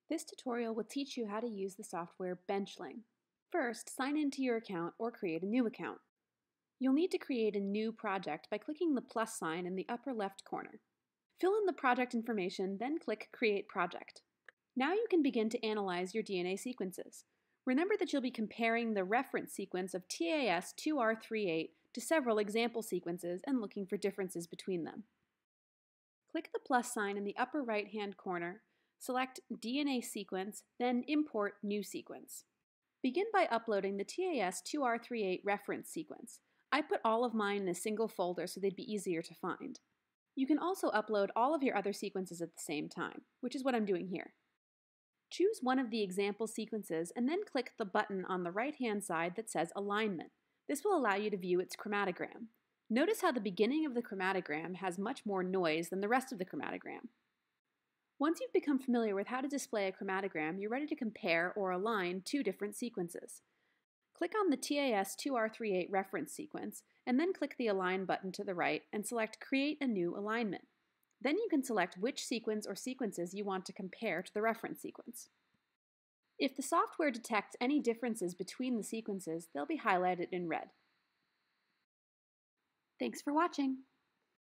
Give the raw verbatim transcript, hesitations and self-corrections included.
This tutorial will teach you how to use the software Benchling. First, sign into your account or create a new account. You'll need to create a new project by clicking the plus sign in the upper left corner. Fill in the project information, then click Create Project. Now you can begin to analyze your D N A sequences. Remember that you'll be comparing the reference sequence of T A S two R thirty-eight to several example sequences and looking for differences between them. Click the plus sign in the upper right-hand corner, select D N A sequence, then Import New Sequence. Begin by uploading the T A S two R thirty-eight reference sequence. I put all of mine in a single folder so they'd be easier to find. You can also upload all of your other sequences at the same time, which is what I'm doing here. Choose one of the example sequences and then click the button on the right-hand side that says Alignment. This will allow you to view its chromatogram. Notice how the beginning of the chromatogram has much more noise than the rest of the chromatogram. Once you've become familiar with how to display a chromatogram, you're ready to compare or align two different sequences. Click on the T A S two R thirty-eight reference sequence, and then click the Align button to the right and select Create a New Alignment. Then you can select which sequence or sequences you want to compare to the reference sequence. If the software detects any differences between the sequences, they'll be highlighted in red. Thanks for watching.